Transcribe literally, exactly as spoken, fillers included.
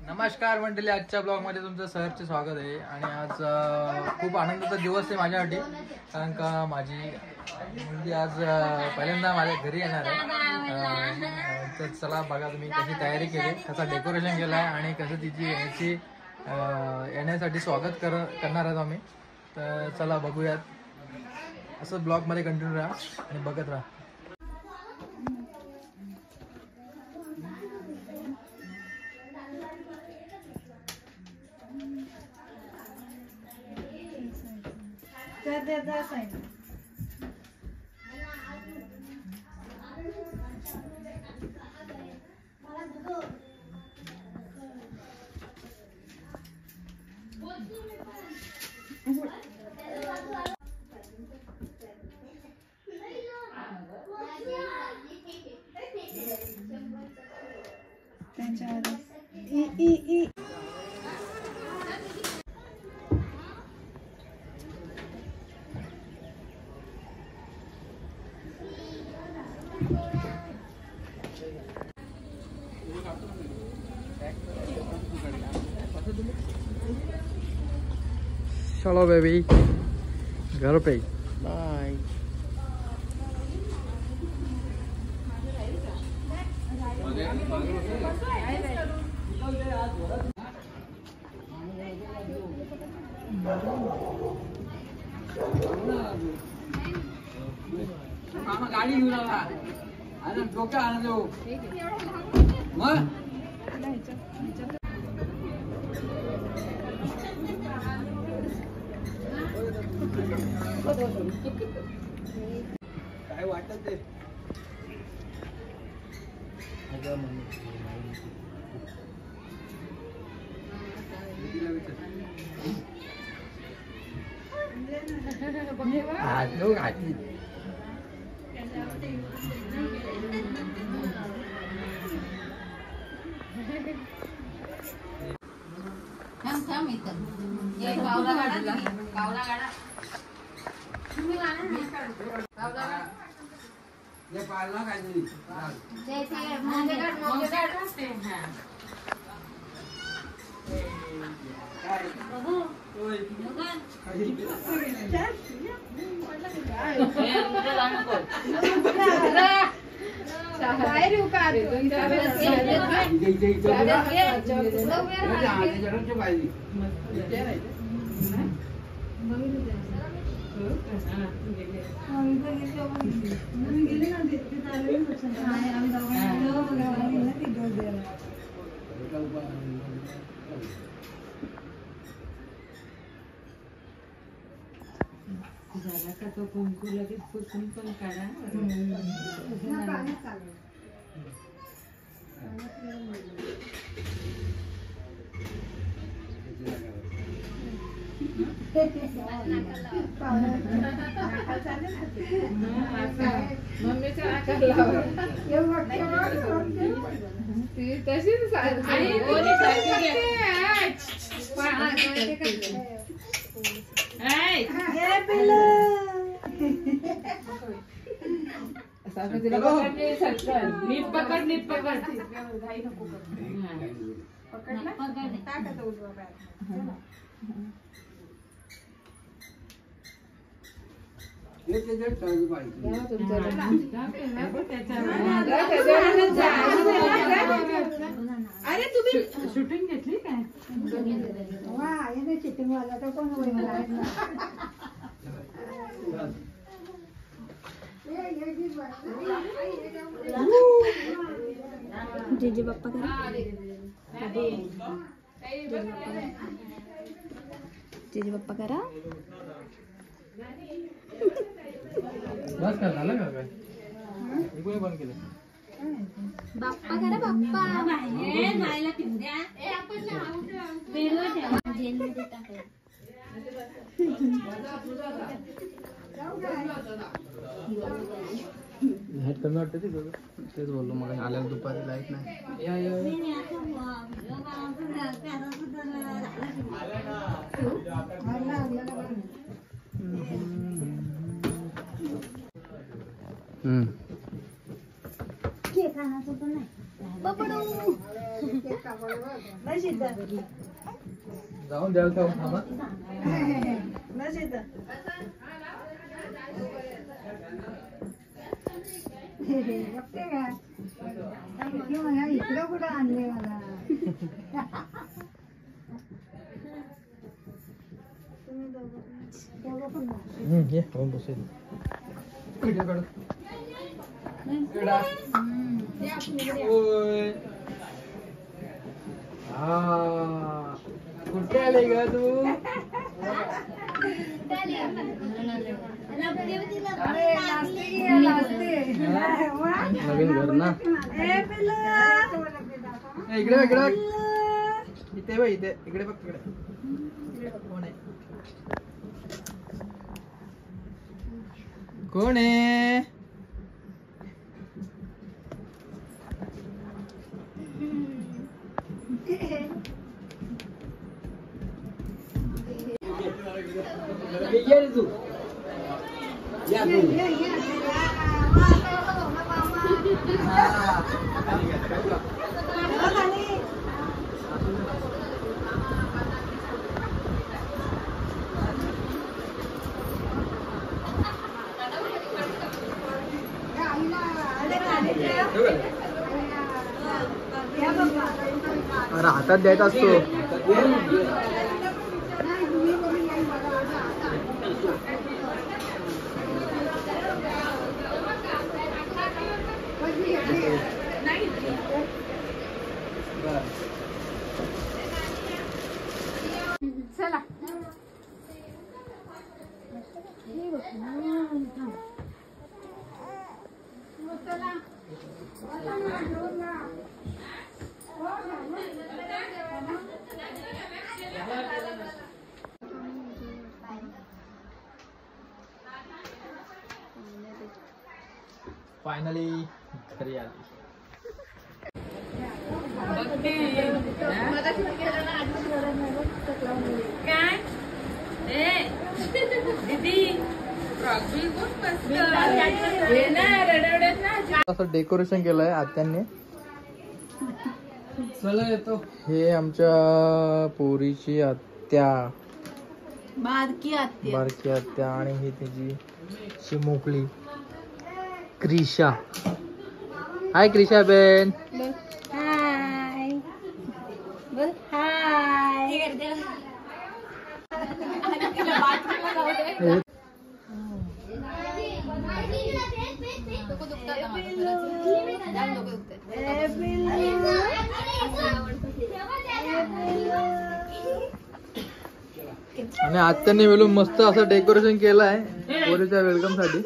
नमस्कार मंडळी, आजच्या ब्लॉग मध्ये तुमचं सहर्ष स्वागत आहे. आणि आज खूप आनंदाचा दिवस आहे माझ्यासाठी, कारण का माझी मुलगी आज पहिल्यांदा माझ्या घरी येणार आहे. तर चला बघा तुम्ही कशी तयारी केली, कसं डेकोरेशन केलं आहे आणि कसं तिची याची येण्यासाठी स्वागत कर करणार आहोत आम्ही. तर चला बघूयात, असं ब्लॉगमध्ये कंटिन्यू राहा आणि बघत राहा. चलो बेबी, घर पे बाय. मामा गाडी घेऊन आला आणि डोक्या आणतो मग काय वाटत ते थांब थांब इथं ये पावला गाडा पावला गाडा तुम्ही लाना पावला गाडा ये पाळला काय नाही ते ते मोंगे गाड मोंगे गाड असते. हां काय बघू ओय मुगन काय हे मुझे लाना को बाहेर येऊ का झाला का तो कुंकू लगेच पुसून पण काढा. मम्मीच्या तशीच नीट पकड नीट पकड घाई नको पकडला टाकत उजवा पाय अरे तुम्ही शूटिंग घेतली काय? वा याने चिटिंग वाला तर कोण जेजे बाप्पा करा, जेजे बाप्पा करा. बस का झालं का काय? इकडे बंद केलं. बाप्पा करा बाप्पा. हे जायला पिंद्या ए आपण बेलवा ठेवा जेल मध्ये टाका. लाईट कमी वाटते ते तेच बोललो मग आल्याला दुपारी लाईट नाही. या या हम्म केक आणायचं तर नाही बबडू. जाऊन द्याल का थांबा. इकडं कुठं आणले मला. हम्म, ये जाऊन बसेल. व्हिडिओ काढ. ओय. हा. कुठे आले ग तू? नवीन घर ना. ए, इकडे बघ, इकडे बघ. इथे बघ, इथे इकडे बघ, इकडे इकडे बघ, कोण आहे? कोण आहे? ये रे तू. या तू. अरे हातात द्यायचा असतो. चला फायनली घरी आली. काय असं डेकोरेशन केलंय आत्यांनी. चला येतो. हे आमच्या पोरीची आत्या, बारकी आत्या. बारकी आत्या, आणि ही तिची चिमुकली क्रिशा. हाय क्रिशा बेन. हाय बोल हाय. आणि आत्याने मिळून मस्त असं डेकोरेशन केलं आहे पोरीच्या वेलकम साठी.